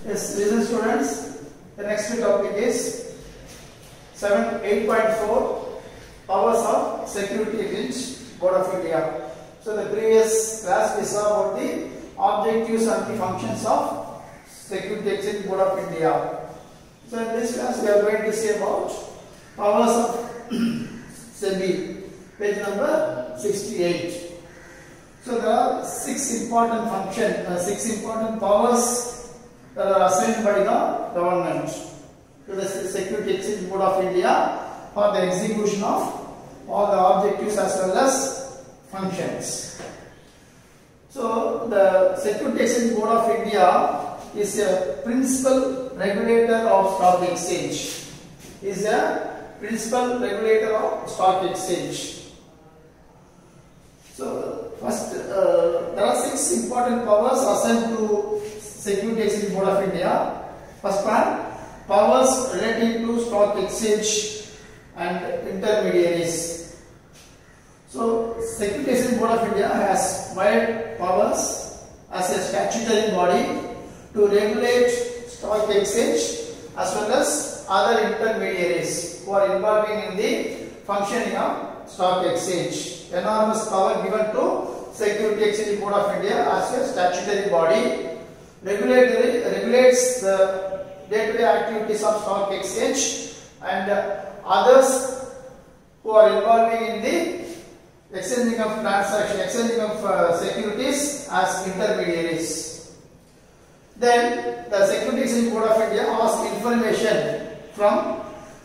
Yes, listen students, the next topic is 8.4 Powers of Security Exchange Board of India. So the previous class we saw about the objectives and the functions of Security Exchange Board of India. So in this class we are going to see about powers of SEBI, page number 68. So there are six important powers that are assigned by the government to the Security Exchange Board of India for the execution of all the objectives as well as functions. So the Security Exchange Board of India is a principal regulator of stock exchange. So first, there are six important powers assigned to Security Exchange Board of India. First one, powers relating to stock exchange and intermediaries. So Security Exchange Board of India has wide powers as a statutory body to regulate stock exchange as well as other intermediaries who are involving in the functioning of stock exchange. Enormous power given to Security Exchange Board of India as a statutory body. Regulates the day-to-day activities of stock exchange and others who are involving in the exchanging of securities as intermediaries. Then the Security Exchange Board of India asks information from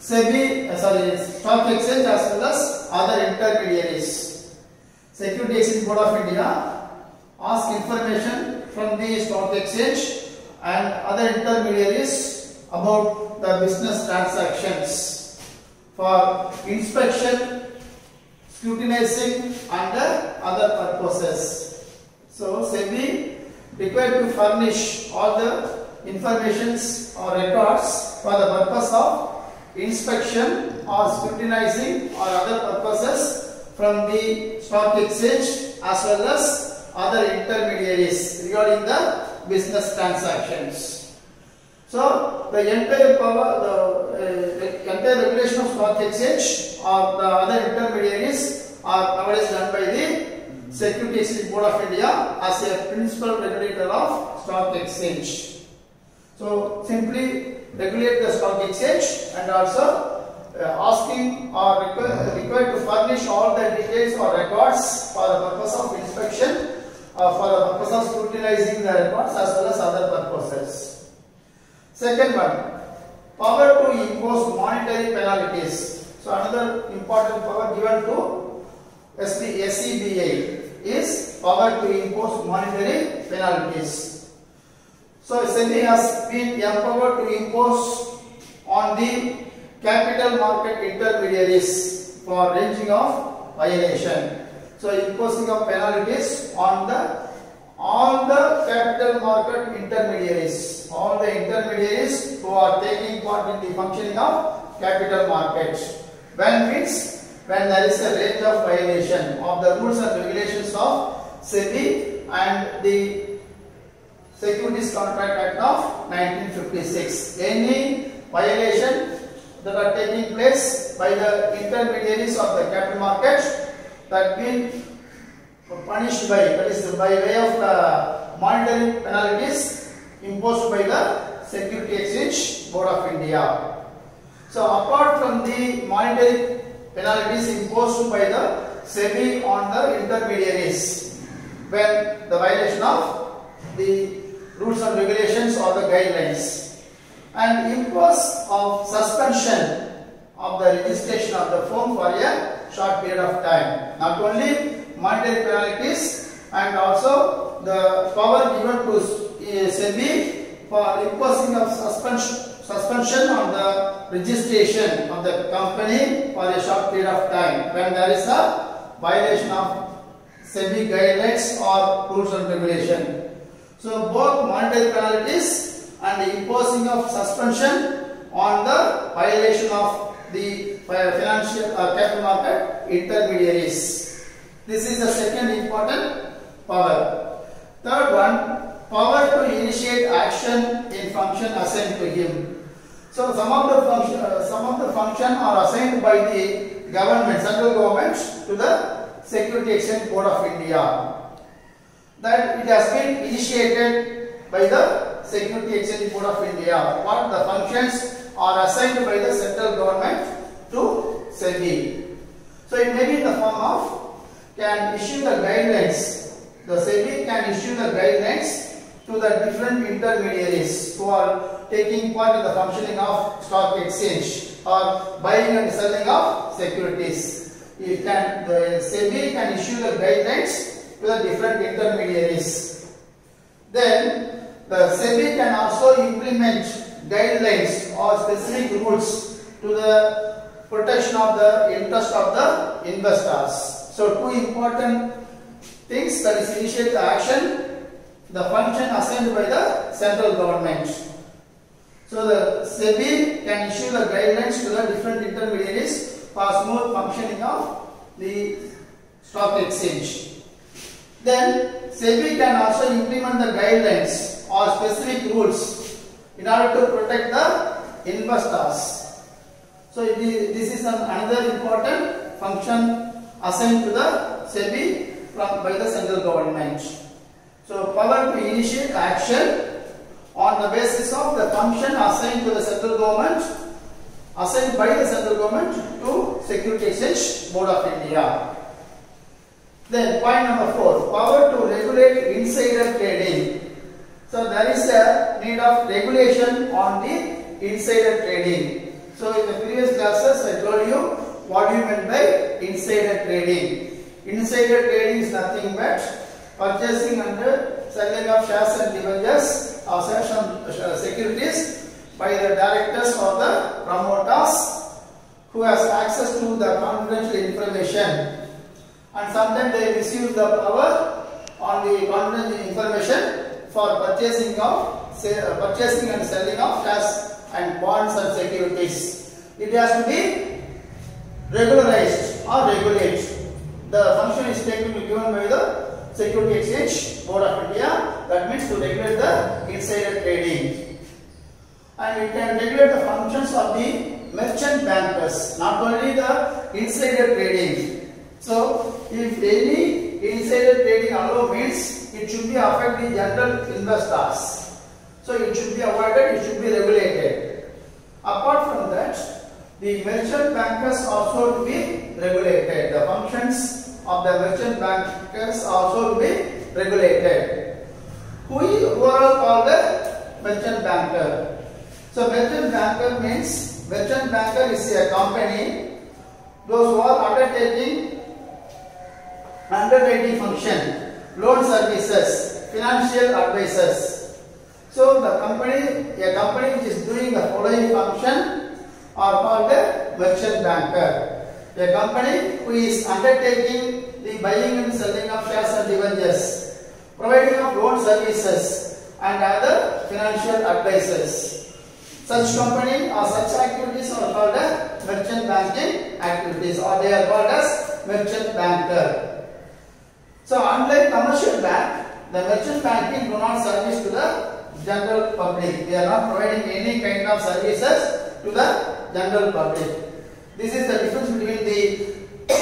stock exchange as well as other intermediaries. Security Exchange Board of India asks information from the stock exchange and other intermediaries about the business transactions for inspection, scrutinizing and other purposes. So SEBI required to furnish all the informations or records for the purpose of inspection or scrutinizing or other purposes from the stock exchange as well as other intermediaries regarding the business transactions. So the entire power, the entire regulation of stock exchange or the other intermediaries are nowadays done by the Security Exchange Board of India as a principal regulator of stock exchange. So simply regulate the stock exchange and also asking or required to furnish all the details or records for the purpose of inspection, for the purpose of scrutinizing the records as well as other purposes. Second one, power to impose monetary penalties. So another important power given to SEBI is power to impose monetary penalties. So SEBI has been empowered to impose on the capital market intermediaries for ranging of violation. So imposing of penalties on all the capital market intermediaries, all the intermediaries who are taking part in the functioning of capital markets. When there is a range of violation of the rules and regulations of SEBI and the Securities Contract Act of 1956. Any violation that are taking place by the intermediaries of the capital market that been punished by, that is by way of monetary penalties imposed by the Security Exchange Board of India. So apart from the monetary penalties imposed by the SEBI on the intermediaries when the violation of the rules and regulations or the guidelines, and impose of suspension of the registration of the firm for a short period of time. Not only monetary penalties and also the power given to SEBI for imposing of suspension on the registration of the company for a short period of time when there is a violation of SEBI guidelines or rules and regulation. So both monetary penalties and the imposing of suspension on the violation of the financial capital market intermediaries. This is the second important power. Third one, power to initiate action in function assigned to him. So some of the function are assigned by the government, central government, to the Security Exchange Board of India. That it has been initiated by the Security Exchange Board of India. What the functions are assigned by the central government to SEBI. So it may be in the form of can issue the guidelines. The SEBI can issue the guidelines to the different intermediaries who are taking part in the functioning of stock exchange or buying and selling of securities. The SEBI can issue the guidelines to the different intermediaries. Then the SEBI can also implement guidelines or specific rules to the protection of the interest of the investors. So two important things, that is initiate the action, the function assigned by the central government. So the SEBI can issue the guidelines to the different intermediaries for smooth functioning of the stock exchange. Then SEBI can also implement the guidelines or specific rules in order to protect the investors. So this is another important function assigned to the SEBI by the central government. So power to initiate action on the basis of the function assigned to the central government, assigned by the central government to Security Exchange Board of India. Then point number 4, power to regulate insider trading. So there is a need of regulation on the insider trading. So in the previous classes I told you what do you mean by insider trading. Insider trading is nothing but purchasing and selling of shares and debentures or shares and securities by the directors or the promoters who has access to the confidential information, and sometimes they misuse the power on the confidential information for purchasing and selling of shares and bonds and securities. It has to be regularized or regulated. The function is given by the Security Exchange Board of India. That means to regulate the insider trading. And it can regulate the functions of the merchant bankers, not only the insider trading. So if any insider trading allowed means it should be affect the general investors. So it should be avoided, it should be regulated. Apart from that, the merchant bankers also to be regulated. The functions of the merchant bankers also to be regulated. Who are all called the merchant banker? So merchant banker means, merchant banker is a company, those who are undertaking function, loan services, financial advisors. So the a company which is doing the following function are called a merchant banker. A company who is undertaking the buying and selling of shares and debentures, providing of loan services and other financial advisors. Such company or such activities are called as merchant banking activities, or they are called as merchant banker. So unlike commercial bank, the merchant banking do not service to the general public. They are not providing any kind of services to the general public. This is the difference between the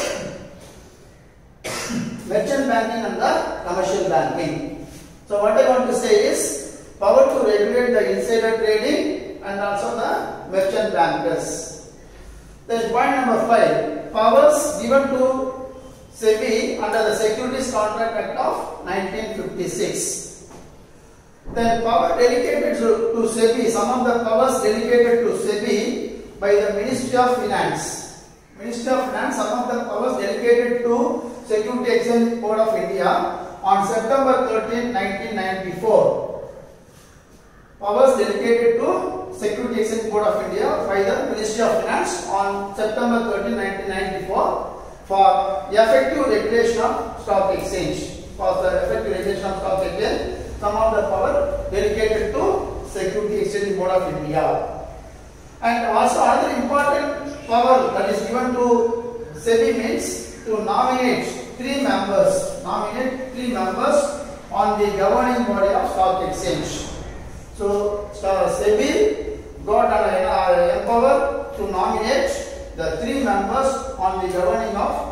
merchant banking and the commercial banking. So what I want to say is power to regulate the insider trading and also the merchant bankers. Then point number 5, powers given to SEBI under the Securities Contract Act of 1956. Then power delegated to SEBI, some of the powers delegated to SEBI by the Ministry of Finance. Ministry of Finance, some of the powers delegated to Security Exchange Board of India on September 13, 1994. Powers delegated to Security Exchange Board of India by the Ministry of Finance on September 13, 1994 for effective regulation of stock exchange. For the effective regulation of stock exchange, some of the power delegated to Security Exchange Board of India. And also another important power that is given to SEBI means to nominate 3 members on on the governing body of stock exchange. So SEBI got an empower to nominate the 3 members on the governing of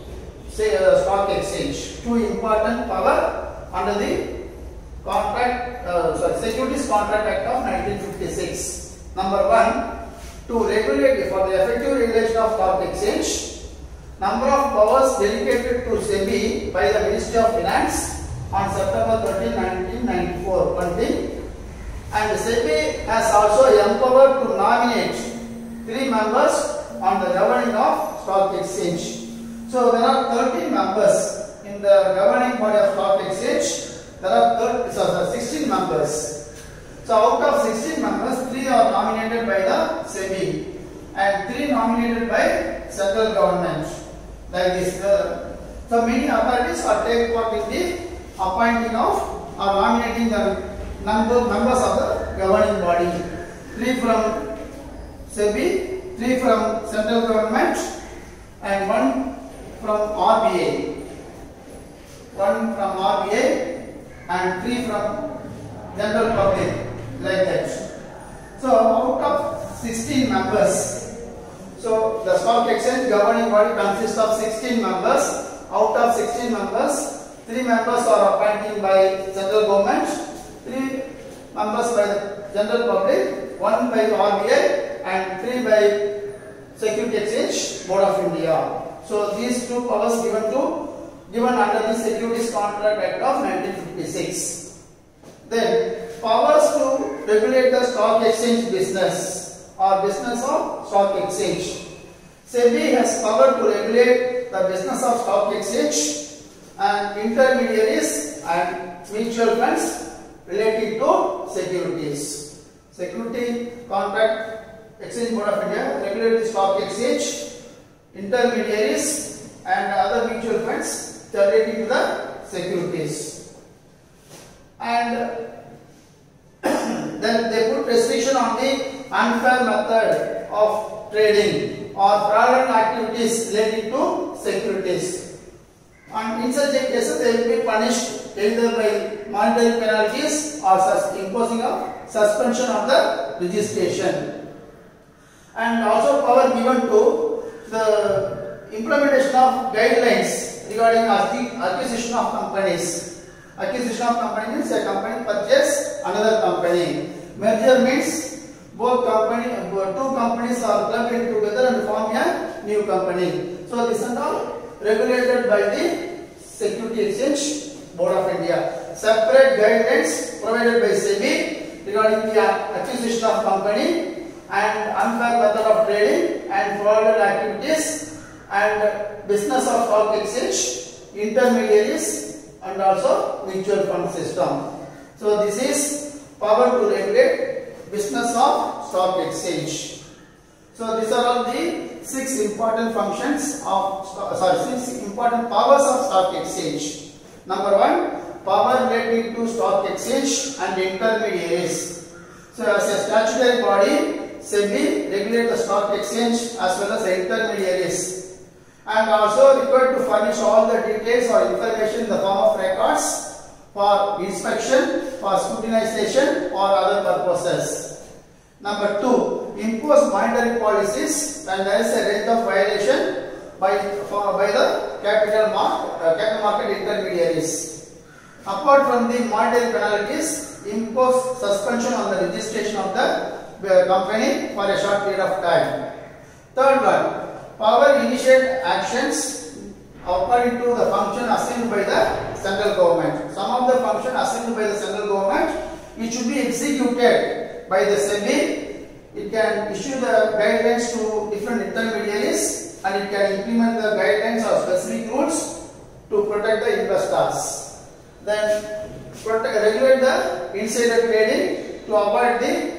stock exchange. 2 important power under the Securities Contract Act of 1956. Number 1, to regulate for the effective regulation of stock exchange. Number of powers delegated to SEBI by the Ministry of Finance on September 13, 1994. One thing. And SEBI has also empowered to nominate 3 members on the governing of stock exchange. So there are 13 members in the governing body of stock exchange. There are 16 members. So out of 16 members, 3 are nominated by the SEBI and 3 nominated by central government. Like this. So many authorities are take part in the appointing of or nominating the members of the governing body. 3 from SEBI, 3 from central government, and 1 from RBI. 1 from RBI and 3 from general public, like that. So out of 16 members, so the stock exchange governing body consists of 16 members. Out of 16 members, 3 members are appointed by central government, 3 members by the general public, 1 by RBI and 3 by Security Exchange Board of India. So these 2 powers given under the Securities Contract Act of 1956. Then powers to regulate the stock exchange business or business of stock exchange. SEBI has power to regulate the business of stock exchange and intermediaries and mutual funds relating to securities. Security Contract Exchange Board of India regulates the stock exchange, intermediaries and other mutual funds relating to the securities. And then they put restriction on the unfair method of trading or fraudulent activities relating to securities. And in such a cases, they will be punished either by monetary penalties or imposing a suspension of the registration. And also power given to the implementation of guidelines regarding acquisition of companies. Acquisition of company means a company purchase another company. Merger means two companies are clubbed together and form a new company. So this is all regulated by the Security Exchange Board of India. Separate guidelines provided by SEBI regarding the acquisition of company and unfair method of trading and fraudulent activities and business of stock exchange, intermediaries and also mutual fund system. So this is power to regulate business of stock exchange. So these are all the 6 important functions of 6 important powers of stock exchange. Number 1, power relating to stock exchange and intermediaries. So as a statutory body, SEBI regulates the stock exchange as well as the intermediaries, and also required to furnish all the details or information in the form of records for inspection, for scrutinization or other purposes. Number 2, impose monetary policies when there is a range of violation by the capital market intermediaries. Apart from the monetary penalties, impose suspension on the registration of the company for a short period of time. Third one, power initiate actions according to the function assigned by the central government. Some of the function assigned by the central government, it should be executed by the SEBI. It can issue the guidelines to different intermediaries and it can implement the guidelines or specific rules to protect the investors. Then regulate the insider trading to avoid the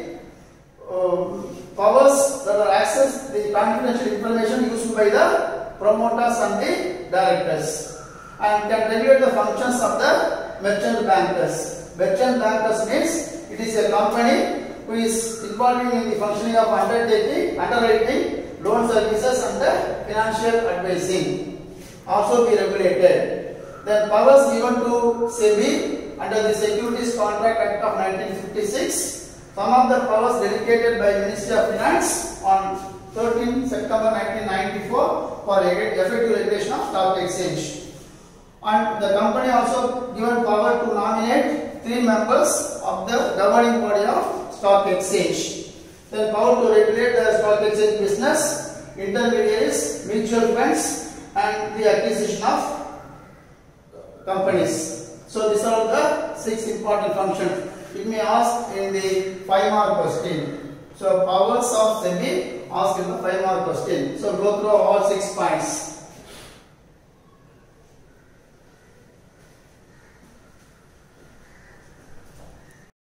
powers that are access the confidential information used by the promoters and the directors, and can regulate the functions of the merchant bankers. Merchant bankers means it is a company who is involving in the functioning of underwriting, loan services and the financial advising. Also be regulated. Then powers given to SEBI under the Securities Contract Act of 1956. Some of the powers delegated by Ministry of Finance on 13 September 1994 for effective regulation of stock exchange. And the company also given power to nominate 3 members of the governing body of stock exchange. Then power to regulate the stock exchange business, intermediaries, mutual funds, and the acquisition of companies. So these are the 6 important functions. It may ask in the 5-mark question. So powers of SEBI asked in the 5-mark question. So go through all 6 points.